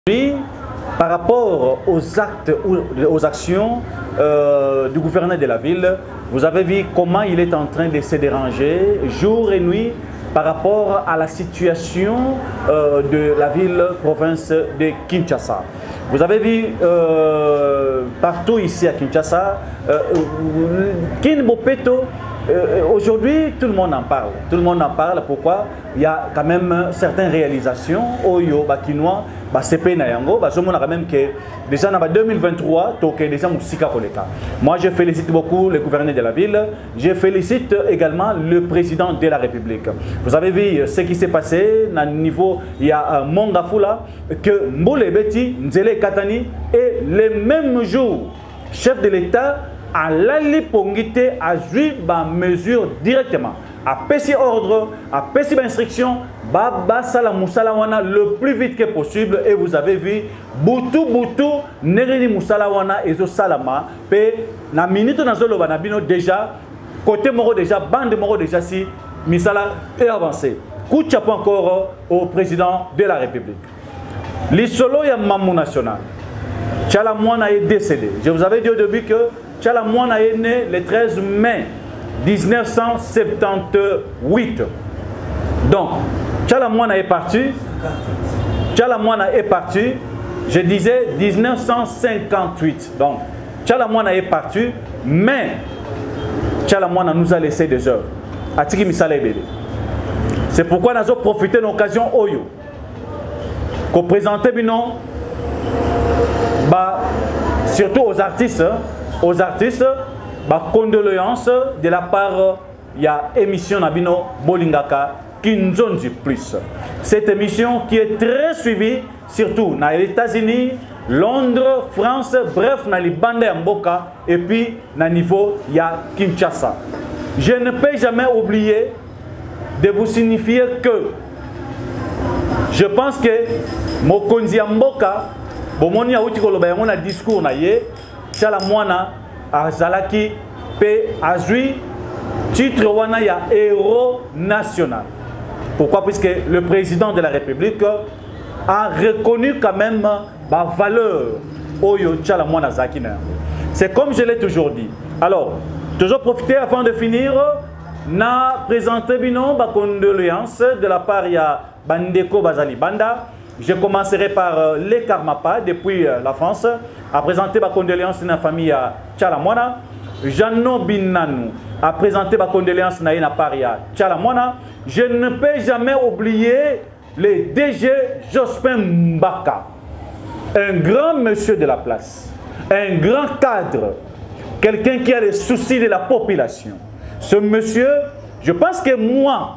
Puis, par rapport aux actes ou aux actions du gouverneur de la ville, vous avez vu comment il est en train de se déranger jour et nuit par rapport à la situation de la ville-province de Kinshasa. Vous avez vu partout ici à Kinshasa, Kinbopeto, aujourd'hui tout le monde en parle. Tout le monde en parle. Pourquoi? Il y a quand même certaines réalisations. Oyo, Bakinois, CP Nayango, quand même que déjà en 2023, déjà moi je félicite beaucoup le gouverneur de la ville. Je félicite également le président de la République. Vous avez vu ce qui s'est passé au niveau, il y a Mongafula, que Mboule Beti, Nzele Katani, et le même jour, chef de l'État a l'ali pongité à jouer des mesures directement, à passer ordre, à passer instruction, Baba Sala Moussalawana le plus vite que possible. Et vous avez vu, Boutou Nereni Moussalawana et Zo Salama, pe na minute na zolo banabino déjà, côté moro déjà, bande moro déjà si, Misala est avancé. Coup de chapeau encore au président de la République. L'Isolo ya Mamou National. Tchala Mouana est décédé. Je vous avais dit au début que Tchala Mouana est né le 13 mai 1978. Donc, Tchala Mouana est parti. Tchala Mouana est parti. Je disais 1958. Donc, Tchala Mouana est parti. Mais, Tchala Mouana nous a laissé des œuvres. Atiki Misala Ebele. C'est pourquoi nous avons profité de l'occasion Oyo. Qu'on présentait binon. Surtout aux artistes, condoléances de la part il y a émission Nabino Bolingaka qui nous ont dit plus. Cette émission qui est très suivie, surtout dans les États-Unis, Londres, France, bref, dans les bandes Mboka et puis dans le niveau il y a Kinshasa. Je ne peux jamais oublier de vous signifier que je pense que Mokonzi Mboka Bomoni a outi koloba yango na discours na ye Tchala Mouana azalaki pe azui titre wana ya héros national. Pourquoi? Puisque le président de la République a reconnu quand même la valeur oyo Tchala Mouana zakina. C'est comme je l'ai toujours dit. Alors, toujours profiter avant de finir na présenter binon ba condoléances de la part ya Bandeko Bazali Banda. Je commencerai par les Karmapa depuis la France à présenter ma condoléance à la famille Tchala Mouana. Jeannot Binanou a présenté ma condoléance à la paria Tchala Mouana. Je ne peux jamais oublier le DG Jospin Mbaka, un grand monsieur de la place, un grand cadre, quelqu'un qui a les soucis de la population. Ce monsieur, je pense que moi,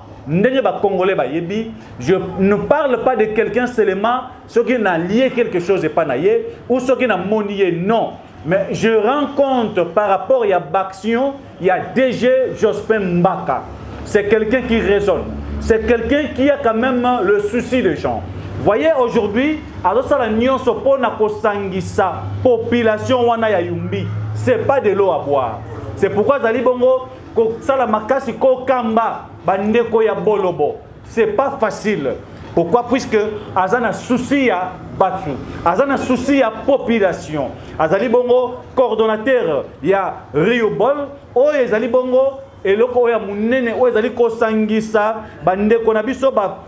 je ne parle pas de quelqu'un seulement ce qui n'a lié quelque chose et pas naïe ou ce qui n'a monié, non. Mais je rends compte par rapport à l'action, il y a DG Jospin Mbaka. C'est quelqu'un qui raisonne. C'est quelqu'un qui a quand même le souci des gens. Vous voyez aujourd'hui, alors ça la nion se pose à Kosangisa, population wana ya Yumbi. C'est pas de l'eau à boire. C'est pourquoi Zali Bongo Sala makasi ko kamba bandeko ya bolobo. C'est pas facile. Pourquoi? Puisque azana souci ya batu, azana souci ya population. Azali bongo coordonnateur ya Rio Bol, o ezali bongo eloko ya munene o ezali ko sangisa bandeko na biso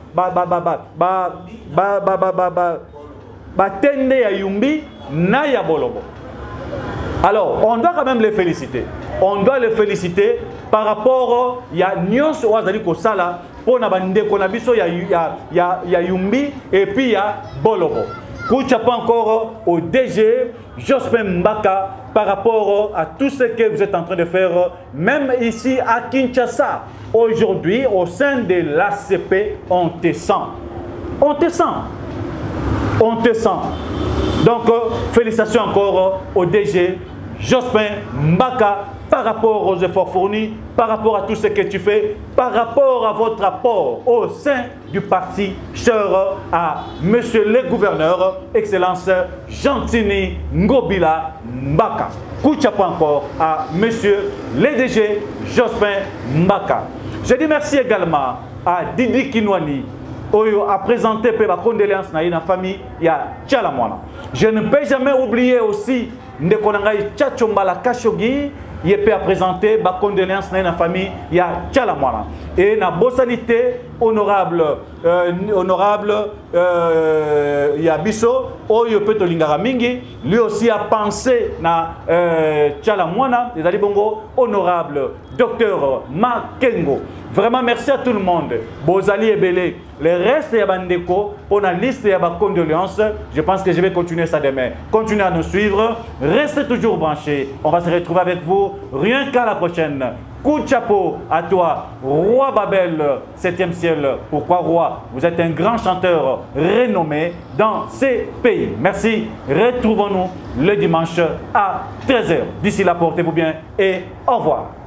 tende ya Yumbi na ya bolobo. Alors, on doit quand même les féliciter. On doit les féliciter par rapport à Nyons Ouazali Kosala pour Nabande Konabiso ya Yumbi et puis ya Bolobo. Kouchapa encore au DG Jospin Mbaka par rapport à tout ce que vous êtes en train de faire, même ici à Kinshasa. Aujourd'hui, au sein de l'ACP, on te sent. On te sent. On te sent. Donc, félicitations encore au DG Jospin Mbaka par rapport aux efforts fournis, par rapport à tout ce que tu fais, par rapport à votre apport au sein du parti, cher à Monsieur le Gouverneur, Excellence Gentini Ngobila Mbaka. Coup de chapeau encore à Monsieur le DG Jospin Mbaka. Je dis merci également à Didi Kinwani, Oyo a présenté ma condoléance na la famille ya Tchalamwana. Je ne peux jamais oublier aussi Ndekonangai Tchachombala Kashogi. Il peut présenter ma condoléance dans la famille ya Tchalamwana. Et na bosanité honorable Yabiso Oyo Peto Lingara Mingi, lui aussi a pensé na Tchalamwana, les alibongo honorable docteur Makengo. Vraiment merci à tout le monde. Bozali et Belé. Le reste de Bandeko, pour la liste de condoléances, je pense que je vais continuer ça demain. Continuez à nous suivre. Restez toujours branchés. On va se retrouver avec vous rien qu'à la prochaine. Coup de chapeau à toi, Roi Babel, 7e ciel. Pourquoi Roi? Vous êtes un grand chanteur renommé dans ces pays. Merci. Retrouvons-nous le dimanche à 13h. D'ici là, portez-vous bien et au revoir.